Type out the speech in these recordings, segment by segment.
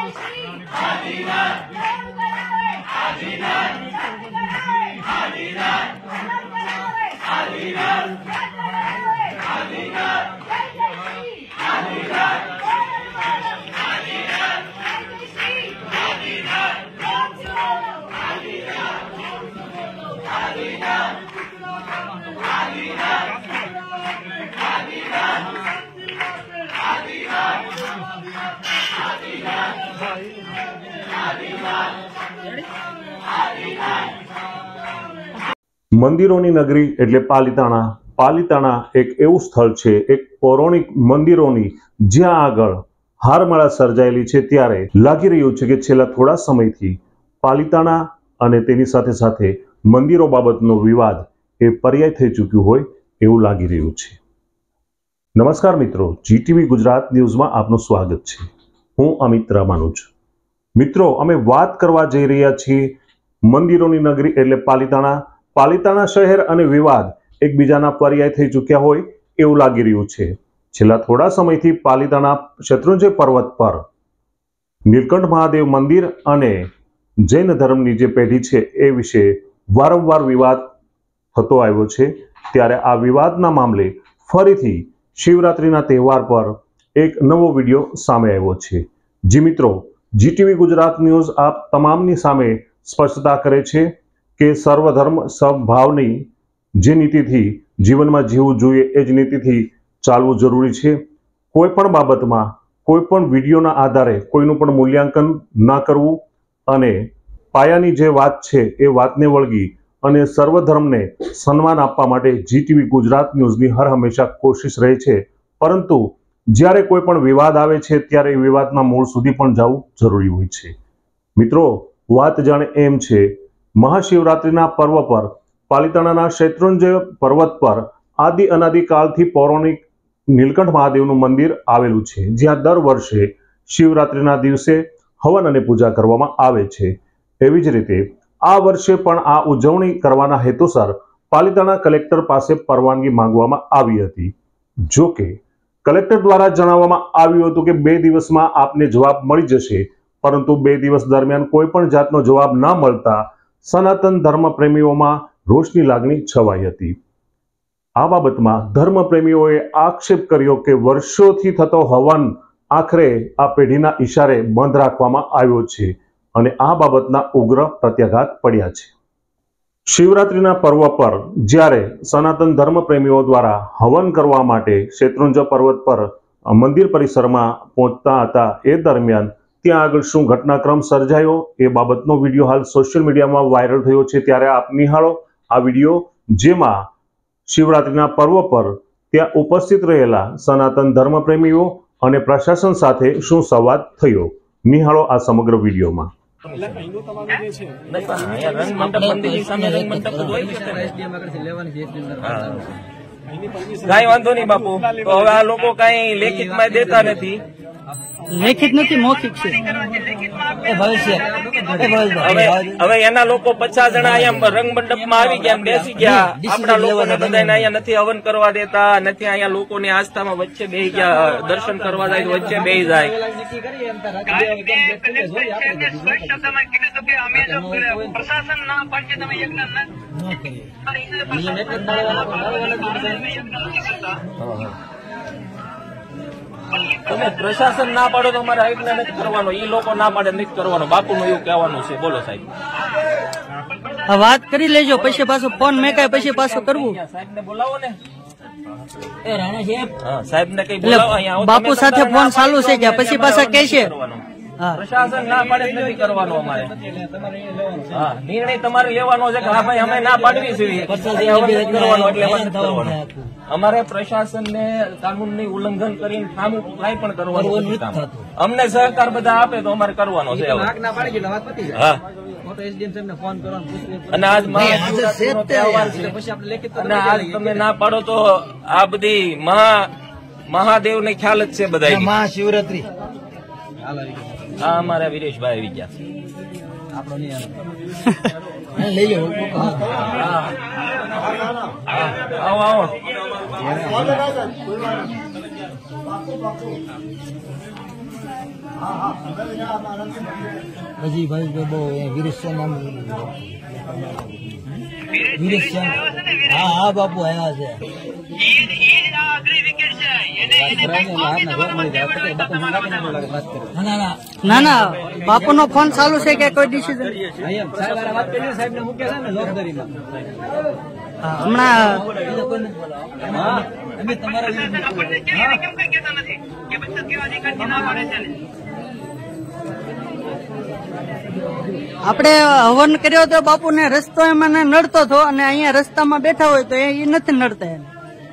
મંદિરોની નગરી એટલે પાલિતાણા। પાલિતાણા એક એવું સ્થળ છે, એક પૌરાણિક મંદિરોની જ્યાં આગળ હારમાળા સર્જાયેલી છે। ત્યારે લાગી રહ્યું છે કે છેલ્લા થોડા સમયથી પાલિતાણા અને તેની સાથે સાથે મંદિરો બાબતનો વિવાદ એ પર્યાય થઈ ચૂક્યું હોય એવું લાગી રહ્યું છે। નમસ્કાર મિત્રો, જીટીવી ગુજરાત ન્યૂઝમાં આપનું સ્વાગત છે। હું અમિત રામાનુજ। મિત્રો, અમે વાત કરવા જઈ રહ્યા છીએ મંદિરોની નગરી એટલે પાલિતાણા। પાલિતાણા શહેર અને વિવાદ એકબીજાના પર્યાય થઈ ચૂક્યા હોય એવું લાગી રહ્યું છે। છેલ્લા થોડા સમયથી પાલિતાણા શત્રુંજય પર્વત પર નીલકંઠ મહાદેવ મંદિર અને જૈન ધર્મની જે પેઢી છે એ વિશે વારંવાર વિવાદ થતો આવ્યો છે। ત્યારે આ વિવાદના મામલે ફરીથી શિવરાત્રિના તહેવાર પર એક નવો વિડીયો સામે આવ્યો છે। જી મિત્રો, જીટીવી ગુજરાત ન્યૂઝ આપ તમામની સામે સ્પષ્ટતા કરે છે કે સર્વધર્મ સમભાવની જે નીતિથી જીવનમાં જીવવું જોઈએ એ જ નીતિથી ચાલવું જરૂરી છે। કોઈ પણ બાબતમાં કોઈ પણ વિડીયોના આધારે કોઈનું પણ મૂલ્યાંકન ના કરવું અને પાયાની જે વાત છે એ વાતને વળગી અને સર્વધર્મને સન્માન આપવા માટે જીટીવી ગુજરાત ન્યૂઝની હર હંમેશા કોશિશ રહે છે। પરંતુ જ્યારે કોઈ પણ વિવાદ આવે છે ત્યારે એ વિવાદના મૂળ સુધી પણ જવું જરૂરી હોય છે। મિત્રો, વાત જાણે એમ છે, મહાશિવરાત્રિના પર્વ પર પાલિતાણાના શત્રુંજય પર્વત પર આદિ અનાદિકાળથી પૌરાણિક નીલકંઠ મહાદેવનું મંદિર આવેલું છે, જ્યાં દર વર્ષે શિવરાત્રિના દિવસે હવન અને પૂજા કરવામાં આવે છે। એવી જ રીતે આ વર્ષે પણ આ ઉજવણી કરવાના હેતુસર પાલિતાણા કલેક્ટર પાસે પરવાનગી માંગવામાં આવી હતી। જો કે કલેક્ટર દ્વારા જણાવવામાં આવ્યું હતું કે 2 દિવસમાં આપને જવાબ મળી જશે, પરંતુ 2 દિવસ દરમિયાન કોઈ પણ જાતનો જવાબ ન મળતા સનાતન ધર્મ પ્રેમીઓમાં રોષની લાગણી છવાઈ હતી। આ બાબતમાં ધર્મ પ્રેમીઓએ આક્ષેપ કર્યો કે વર્ષોથી થતો હવન આખરે આ પેઢીના ઈશારે બંધ રાખવામાં આવ્યો છે અને આ બાબતના ઉગ્ર પ્રત્યાઘાત પડ્યા છે। શિવરાત્રિના પર્વ પર જ્યારે સનાતન ધર્મ પ્રેમીઓ દ્વારા હવન કરવા માટે શત્રુંજય પર્વત પર મંદિર પરિસરમાં પહોંચતા હતા, એ દરમિયાન ત્યાં આગળ શું ઘટનાક્રમ સર્જાયો એ બાબતનો વિડીયો હાલ સોશિયલ મીડિયામાં વાયરલ થયો છે। ત્યારે આપ નિહાળો આ વિડીયો, જેમાં શિવરાત્રિના પર્વ પર ત્યાં ઉપસ્થિત રહેલા સનાતન ધર્મ પ્રેમીઓ અને પ્રશાસન સાથે શું સંવાદ થયો। નિહાળો આ સમગ્ર વિડીયોમાં। કઈ વાંધો નહીં બાપુ, તો હવે આ લોકો કઈ લેખિત માં દેતા નથી। લેખિત નથી, મૌખિક છે। હવે એના લોકો 50 જણા અહીંયા રંગ મંડપમાં આવી ગયા, બેસી ગયા। આપણા લોકોને બધાને અહીંયા નથી હવન કરવા દેતા, નથી અહીંયા લોકોની આસ્થામાં વચ્ચે બેસી ગયા, દર્શન કરવા જાય તો વચ્ચે બેસી જાય। પ્રશાસન ના પાડે તમે તમે પ્રશાસન ના પાડો તો અમારે આઈટને નથી કરવાનો, ઈ લોકો ના પાડે નથી કરવાનો, બાપુનું એવું કહેવાનું છે। બોલો સાહેબ, વાત કરી લેજો, પછી પાછો ફોન મેકાય પછી પાછો કરવું। સાહેબ ને બોલાવો ને, સાહેબ ને કઈ બોલાવો અહીંયા। બાપુ સાથે ફોન ચાલુ છે કે પછી પાછા કે છે પ્રશાસન ના પાડે નથી કરવાનો અમારે। હા, નિર્ણય તમારે લેવાનો છે કે હા ભાઈ અમે ના પાડવી છે કરવાનો, એટલે અમારે પ્રશાસન ને કાનૂન ની ઉલ્લંઘન કરીને ખામું કઈ પણ કરવાનું, અમને સહકાર બધા આપે તો અમારે કરવાનો છે। હા, અને આજ મહાશિવરાત્રીનો તહેવાર છે, અને આજ તમે ના પાડો તો આ બધી મહાદેવ ને ખ્યાલ જ છે બધા મહાશિવરાત્રી। હા, અમારા વિરેશભાઈ આવી ગયા છે। આવો આવો, હજી ભાઈ કે બહુ વિરેશ નામ વિરેશ હા બાપુ આવ્યા છે ના ના બાપુ નો ફોન ચાલુ છે કે કોઈ ડિસિઝન હમણાં આપણે હવન કર્યો તો બાપુ ને રસ્તો એમને નડતો હતો અને અહીંયા રસ્તામાં બેઠા હોય તો એ નથી નડતા એને.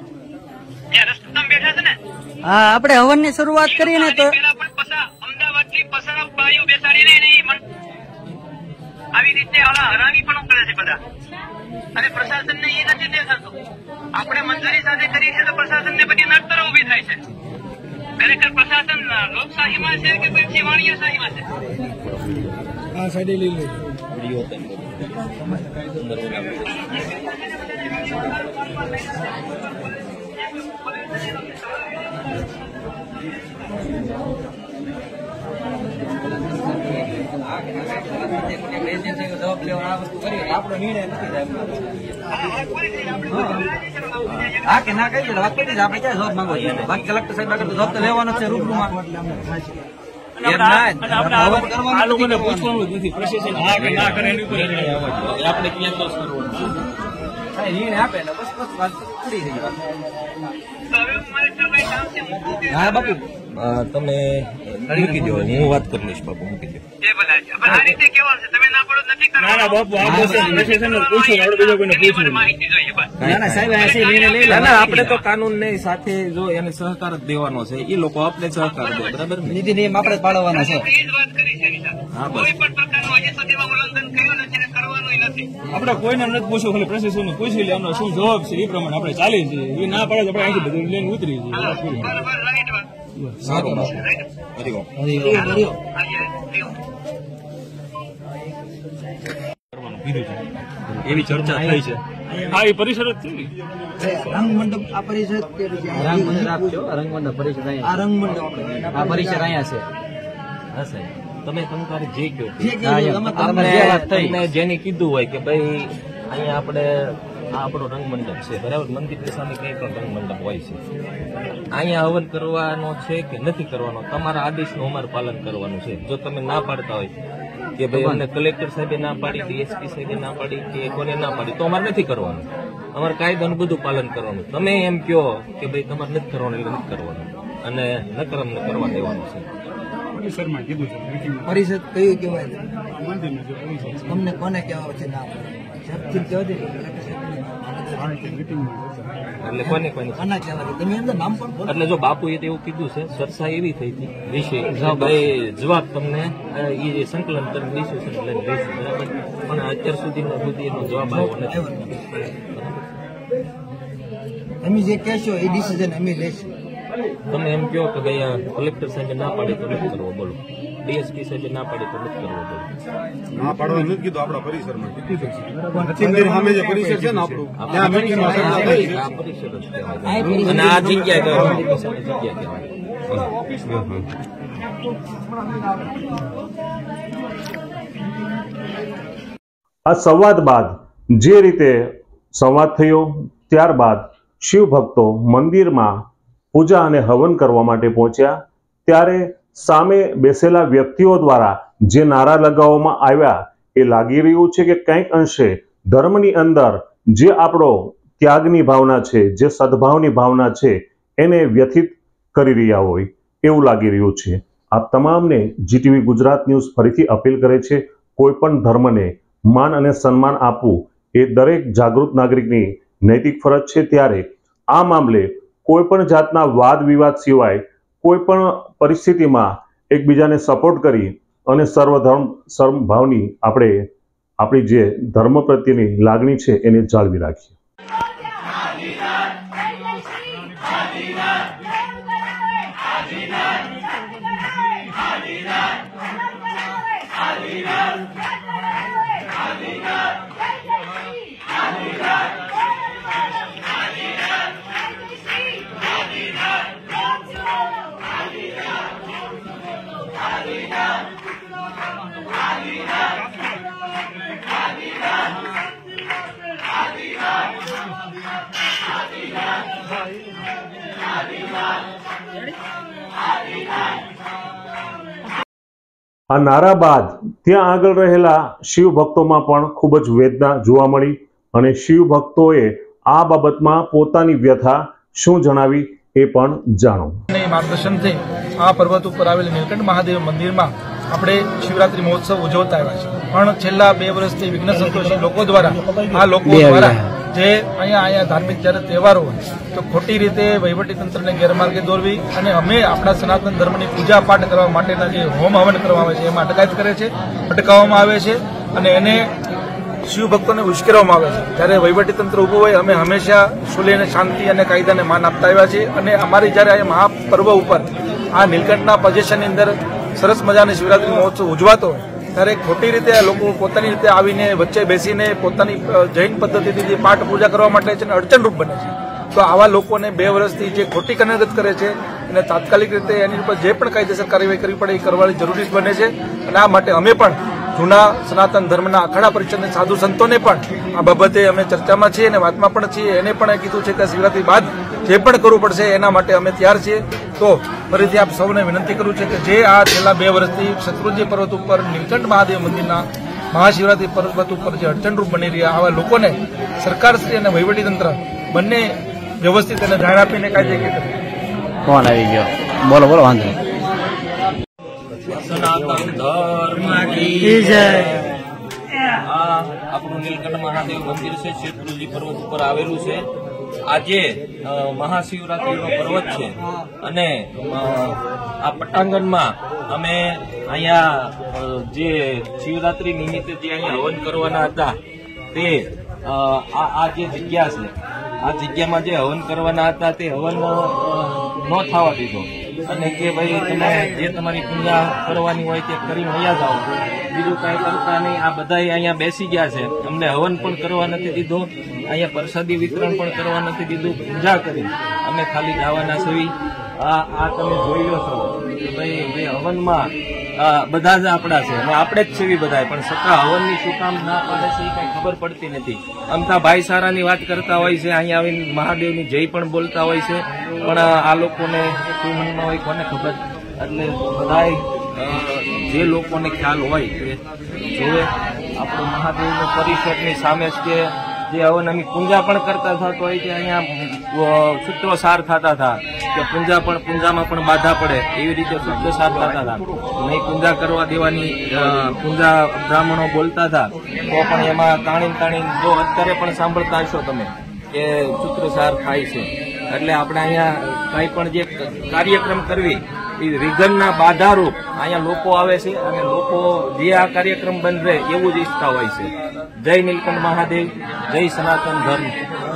હા આપણે હવન ની શરૂઆત કરીને તો અમદાવાદ થી પસાર બાયું બેસાડીને આવી રીતે હરામી પણ કરે છે બધા અને પ્રશાસન ને એ નથી દેખાતું. આપણે મંજૂરી સાથે કરી છે તો પ્રશાસન ને બધી નડતરો ઉભી થાય છે. ખરેખર પ્રશાસન લોકશાહીમાં છે કે પછી વાણિયાશાહીમાં છે? આ સાઈડે લઈ લે આપણો નિર્ણય નથી હા કે ના કહીએ વાત કરી આપણે ક્યાં જવાબ માંગવો છે બાકી કલેક્ટર સાહેબ આગળ જવાબ તો લેવાનો છે રૂબરૂમાં આ લોકોને પૂછવાનું જ નથી પ્રશાસન હા કે ના કરે એની ઉપર આપણે ક્યાં દોષ કરવો નિર્ણય આપે ને બસ બસ વાત પૂરી થઈ હા બાપુ તમે મૂકી દો હું વાત કરી લઈશ બાપુ મૂકી દો આ રીતે કેવું છે તમે ના પડો નથી કરવાનું. ના બાપુ આ પ્રશાસન પૂછ્યું આપણે બીજા કોઈને પૂછવું માહિતી જોઈએ બસ. ના ના સાહેબ આ નિર્ણય લઈ લે આપણે તો કાનૂન ને સાથે જો એને સહકાર જ દેવાનો છે એ લોકો આપણે સહકાર દે બરાબર ને નીતિ નિયમ આપણે જ પાડવાના છે એ જ વાત કરી છે એની સાથે. કોઈ પણ પ્રકારનું હજી સુધીમાં ઉલ્લંઘન કર્યું નથી ને કરવાનું નથી. આપણે કોઈને નથી પૂછવું ખાલી પ્રશાસન પૂછી લે એમનો શું જવાબ છે એ પ્રમાણે આપણે ચાલીએ છીએ એ ના પડે તો આપણે અહીંથી બધું લઈને ઉતરી છીએ બરાબર રાઈટ વાત. સારું એવી ચર્ચા થઈ છે હા એ પરિસર જ છે ને રંગ મંડપ આ પરિષદ રંગ મંડપ આપજો રંગ મંડપ પરિષદ આ રંગ મંડપ આ પરિષદ અહીંયા છે હા સાહેબ તમે તમારે જે કહો તમને જેને કીધું હોય કે ભાઈ અહીંયા આપણે આ આપણો રંગ મંડપ છે બરાબર મંદિરની સામે કઈ પણ રંગ મંડપ હોય છે અહીંયા હવન કરવાનો છે કે નથી કરવાનો તમારા આદેશનું અમારે પાલન કરવાનું છે. જો તમે ના પાડતા હોય કે ભાઈ અમને કલેક્ટર સાહેબે ના પાડી ડીએસપી સાહેબે ના પાડી કે કોને ના પાડી તો અમારે નથી કરવાનું. અમારે કાયદાનું બધું પાલન કરવાનું. તમે એમ કહો કે ભાઈ તમારે નથી કરવાનું એટલે નથી કરવાનું અને નકર અમને કરવા દેવાનું છે. પરિષદ કયું કહેવાય તમને કોને કહેવા છે નામ એટલે કોને કોને આના કહેવાય તમે અંદર નામ પણ બોલો. એટલે જો બાપુએ તો એવું કીધું છે ચર્ચા એવી થઈ હતી વિષય ભાઈ જવાબ તમને એ સંકલન કરીને ડિસિઝન લઈને રહેશે બરાબર પણ અત્યાર સુધી એનો જવાબ આવ્યો નથી. તમે જે કહેશો એ ડિસિઝન અમે લેશું. તમે એમ કહો કે ભાઈ આ કલેક્ટર સાહેબે ના પાડી તો નથી કરવો બોલો ડીએસપી સાહેબે ના પાડી તો નથી કરવો બોલો ના પાડવા નથી કીધું આપણા પરિસરમાં કીધું સામે જે પરિસર છે ને આપણું ત્યાં મીટિંગમાં ચર્ચા થઈ છે. આ પરિસર જ કહેવાય અને આ જગ્યા કહેવાય જગ્યા કહેવાય. આ સંવાદ બાદ જે રીતે સંવાદ થયો ત્યારબાદ શિવ ભક્તો મંદિરમાં પૂજા અને હવન કરવા માટે પહોંચ્યા ત્યારે સામે બેસેલા વ્યક્તિઓ દ્વારા જે નારા લગાવવામાં આવ્યા એ લાગી રહ્યું છે કે કંઈક અંશે ધર્મની અંદર જે આપણો ત્યાગની ભાવના છે જે સદભાવની ભાવના છે એને વ્યથિત કરી રહ્યા હોય એવું લાગી રહ્યું છે. આપ તમામને જીટીવી ગુજરાત ન્યૂઝ ફરીથી અપીલ કરે છે કોઈ પણ ધર્મને માન અને સન્માન આપવું એ દરેક જાગૃત નાગરિકની નૈતિક ફરજ છે. ત્યારે આ મામલે કોઈ પણ જાતના વાદ વિવાદ સિવાય કોઈ પણ પરિસ્થિતિમાં એકબીજાને સપોર્ટ કરી અને સર્વભાવની આપણે આપણી જે ધર્મ પ્રત્યેની લાગણી છે એને જાળવી રાખીએ. આ નારા બાદ ત્યાં આગળ રહેલા શિવ ભક્તોમાં પણ ખૂબ જ વેદના જોવા મળી અને શિવ ભક્તોએ આ બાબતમાં પોતાની વ્યથા શું જણાવી એ પણ જાણો. માર્ગદર્શનથી આ પર્વત ઉપર આવેલ નીલકંઠ મહાદેવ મંદિરમાં આપણે શિવરાત્રી મહોત્સવ ઉજવતા આવ્યા છે, પણ છેલ્લા 2 વર્ષથી વિઘ્ન સંતોષી લોકો દ્વારા જે અહીંયા ધાર્મિક જ્યારે તહેવારો હોય તો ખોટી રીતે વહીવટી તંત્રને ગેરમાર્ગે દોરવી અને અમે આપણા સનાતન ધર્મની પૂજા પાઠ કરવા માટેના જે હોમ હવન કરવામાં આવે છે એમાં અટકાયત કરે છે, અટકાવવામાં આવે છે અને એને શિવ ભક્તોને ઉશ્કેરવામાં આવે છે. જ્યારે વહીવટી તંત્ર ઊભું હોય અમે હંમેશા સુલેને શાંતિ અને કાયદાને માન આપતા આવ્યા છીએ અને અમારી જ્યારે આ મહાપર્વ ઉપર આ નીલકંઠના પોઝિશનની અંદર સરસ મજાની શિવરાત્રી મહોત્સવ ઉજવાતો હોય ત્યારે ખોટી રીતે આ લોકો પોતાની રીતે આવીને વચ્ચે બેસીને પોતાની જૈન પદ્ધતિથી જે પાઠ પૂજા કરવા માટે છે ને અડચણરૂપ બને છે. તો આવા લોકોને 2 વર્ષથી જે ખોટી કનગત કરે છે અને તાત્કાલિક રીતે એની ઉપર જે પણ કાયદેસર કાર્યવાહી કરવી પડે એ કરવાની જરૂરી બને છે અને આ માટે અમે પણ જૂના સનાતન ધર્મના અખાડા પરિષદના સાધુ સંતોને પણ આ બાબતે અમે ચર્ચામાં છીએ અને વાતમાં પણ છીએ. એને પણ કીધું છે કે શિવરાત્રી બાદ જે પણ કરવું પડશે એના માટે અમે તૈયાર છીએ. તો ફરીથી આપ સૌને વિનંતી કરું છે કે જે આ છેલ્લા 2 વર્ષથી શત્રુંજય પર્વત ઉપર નીલકંઠ મહાદેવ મંદિરના મહાશિવરાત્રી પર્વત ઉપર જે અડચણરૂપ બની રહ્યા આવા લોકોને સરકારશ્રી અને વહીવટીતંત્ર બંને વ્યવસ્થિત અને જાણ આપીને કાયદેકીય કરે. કોણ આવી ગયો? બોલો બોલો, વાંધો નહીં. સનાતન ધર્મ કી જય. આ આપણું નીલકંઠ મહાદેવ મંદિર છે, શેત્રુંજી પર્વત ઉપર આવેલું છે. આજે મહાશિવરાત્રીનો પર્વત છે અને આ પટાંગણમાં અમે અહીંયા જે શિવરાત્રી નિમિત્તે જે અહીંયા હવન કરવાના હતા તે આ જે જગ્યા છે, આ જગ્યામાં જે હવન કરવાના હતા તે હવન ન થવા દીધો અને કે ભાઈ તમે જે તમારી પૂજા કરવાની હોય તે કરીને અહીંયા જાઓ, બીજું કાંઈ કરતા નહીં. આ બધા અહીંયા બેસી ગયા છે, અમને હવન પણ કરવા નથી દીધો, અહીંયા પ્રસાદી વિતરણ પણ કરવા નથી દીધું. પૂજા કરી અમે ખાલી જવાના છીએ. આ તમે જોઈ લો છો કે ભાઈ જે હવનમાં બધા જ આપણા છે અને આપણે જ છીએ બધા, પણ છતાં હવનની શું કામ ના પડે છે એ કઈ ખબર પડતી નથી. અમથા ભાઈચારાની વાત કરતા હોય છે, અહીંયા આવીને મહાદેવની જય પણ બોલતા હોય છે, પણ આ લોકોને શું મનમાં હોય કોને ખબર. એટલે બધા જે લોકોને ખ્યાલ હોય કે જોવે આપણું મહાદેવનું પરિસરની સામે જ કે જે હવન અમે પૂજા પણ કરતા થતો હોય કે અહીંયા સૂત્રોસાર થતા હતા કે પૂંજામાં પણ બાધા પડે એવી રીતે સૂત્રોસાર થતા હતા. નહીં પૂજા કરવા દેવાની પૂજા બ્રાહ્મણો બોલતા હતા તો પણ એમાં તાણી જો અત્યારે પણ સાંભળતા હશો તમે કે સૂત્રોસાર થાય છે. એટલે આપણે અહીંયા કંઈ પણ જે કાર્યક્રમ કરવી એ વિઘ્નના બાધારૂપ અહીંયા લોકો આવે છે અને લોકો જે આ કાર્યક્રમ બંધ રહે એવું જ ઈચ્છતા હોય છે. જય નીલકંઠ મહાદેવ, જય સનાતન ધર્મ.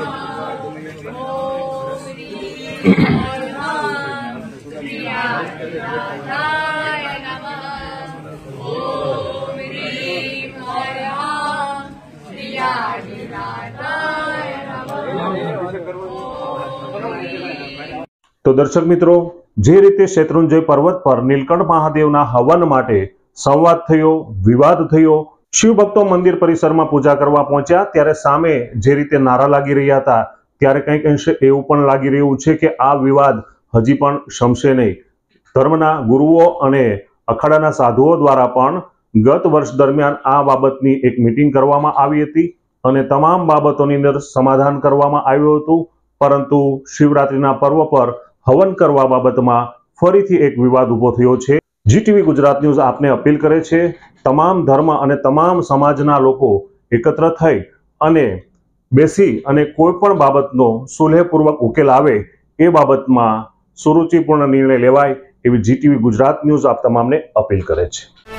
તો દર્શક મિત્રો, જે રીતે શેત્રુંજય પર્વત પર નીલકંઠ મહાદેવના હવન માટે સંવાદ થયો, વિવાદ થયો, શિવ ભક્તો મંદિર પરિસરમાં પૂજા કરવા પહોંચ્યા ત્યારે સામે જે રીતે નારા લાગી રહ્યા હતા ત્યારે કંઈક અંશે એવું પણ લાગી રહ્યું છે કે આ વિવાદ હજી પણ શમશે નહીં. ધર્મના ગુરુઓ અને અખાડાના સાધુઓ દ્વારા પણ ગત વર્ષ દરમિયાન આ બાબતની એક મીટિંગ કરવામાં આવી હતી અને તમામ બાબતોની અંદર સમાધાન કરવામાં આવ્યું હતું, પરંતુ શિવરાત્રીના પર્વ પર હવન કરવા બાબતમાં ફરીથી એક વિવાદ ઉભો થયો છે. જીટીવી ગુજરાત ન્યૂઝ આપને અપીલ કરે છે તમામ ધર્મ અને તમામ સમાજના લોકો એકત્ર થઈ અને બેસી અને કોઈ પણ બાબતનો સુલેહપૂર્વક ઉકેલ આવે એ બાબતમાં સુરુચિપૂર્ણ નિર્ણય લેવાય એવી જીટીવી ગુજરાત ન્યૂઝ આપ તમામને અપીલ કરે છે.